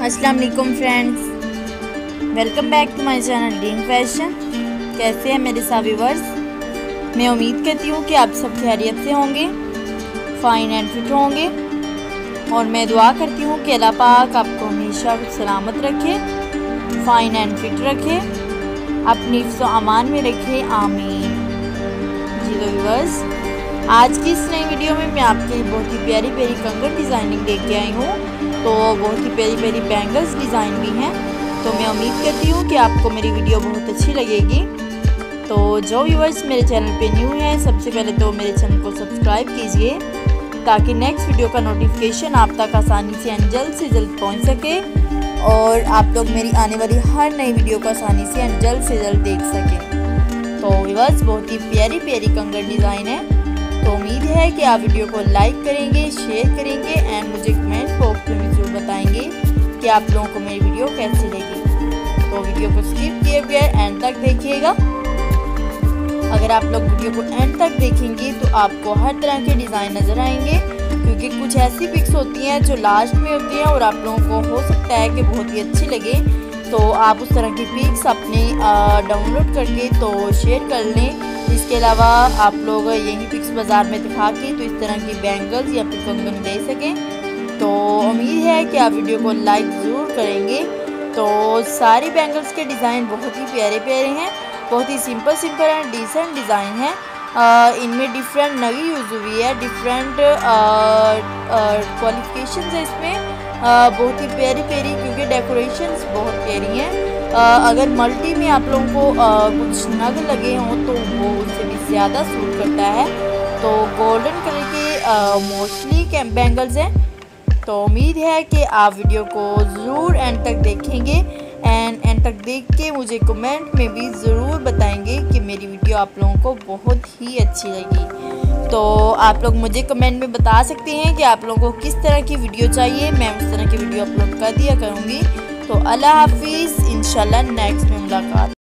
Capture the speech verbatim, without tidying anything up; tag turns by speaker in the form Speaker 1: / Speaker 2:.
Speaker 1: अस्सलाम वालेकुम friends, welcome back to my channel dream fashion. कैसे हैं मेरे सभी व्यूअर्स? मैं उम्मीद करती हूँ कि आप सब खैरियत से होंगे, फ़ाइन एंड फिट होंगे और मैं दुआ करती हूँ कि अल्लाह पाक आपको हमेशा सलामत रखे, फ़ाइन एंड फिट रखे, अपनी हिफ्ज़ व अमान में रखे, आमीन। जी तो व्यूअर्स, आज की इस नई वीडियो में मैं आपके लिए बहुत ही प्यारी प्यारी कंगन डिज़ाइनिंग लेके आई हूँ। तो बहुत ही प्यारी प्यारी बैंगल्स डिज़ाइन भी हैं। तो मैं उम्मीद करती हूँ कि आपको मेरी वीडियो बहुत अच्छी लगेगी। तो जो व्यूअर्स मेरे चैनल पे न्यू हैं, सबसे पहले तो मेरे चैनल को सब्सक्राइब कीजिए ताकि नेक्स्ट वीडियो का नोटिफिकेशन आप तक आसानी से एंड जल्द से जल्द पहुँच सके और आप लोग मेरी आने वाली हर नई वीडियो को आसानी से एंड जल्द से जल्द देख सकें। तो व्यूअर्स, बहुत ही प्यारी प्यारी कंगन डिज़ाइन है। तो उम्मीद है कि आप वीडियो को लाइक करेंगे, शेयर करेंगे एंड मुझे कमेंट बॉक्स में जरूर बताएंगे कि आप लोगों को मेरी वीडियो कैसी लगी। तो वीडियो को स्किप किए बगैर एंड तक देखिएगा। अगर आप लोग वीडियो को एंड तक देखेंगे तो आपको हर तरह के डिज़ाइन नज़र आएंगे, क्योंकि कुछ ऐसी पिक्स होती हैं जो लास्ट में होती हैं और आप लोगों को हो सकता है कि बहुत ही अच्छी लगे। तो आप उस तरह की पिक्स अपने डाउनलोड करके तो शेयर कर लें। इसके अलावा आप लोग यही पिक्स बाज़ार में दिखा के तो इस तरह की बैंगल्स या फिर कंगन ले सकें। तो उम्मीद है कि आप वीडियो को लाइक ज़रूर करेंगे। तो सारी बैंगल्स के डिज़ाइन बहुत ही प्यारे प्यारे हैं, बहुत ही simple simple and decent design है। इनमें डिफरेंट नगी यूज़ हुई है, डिफरेंट क्वालिफिकेशन है इसमें। आ, बहुत ही प्यारी प्यारी, क्योंकि डेकोरेशंस बहुत प्यारी हैं। अगर मल्टी में आप लोगों को आ, कुछ नग लगे हों तो वो उससे भी ज़्यादा सूट करता है। तो गोल्डन कलर के मोस्टली कैम बैंगल्स हैं। तो उम्मीद है कि आप वीडियो को ज़रूर एंड तक देखेंगे एंड एंड तक देख के मुझे कमेंट में भी ज़रूर बताएंगे कि मेरी वीडियो आप लोगों को बहुत ही अच्छी लगी। तो आप लोग मुझे कमेंट में बता सकते हैं कि आप लोगों को किस तरह की वीडियो चाहिए, मैं उस तरह की वीडियो अपलोड कर दिया करूँगी। तो अल्लाह हाफिज़, इंशाल्लाह नेक्स्ट में मुलाकात।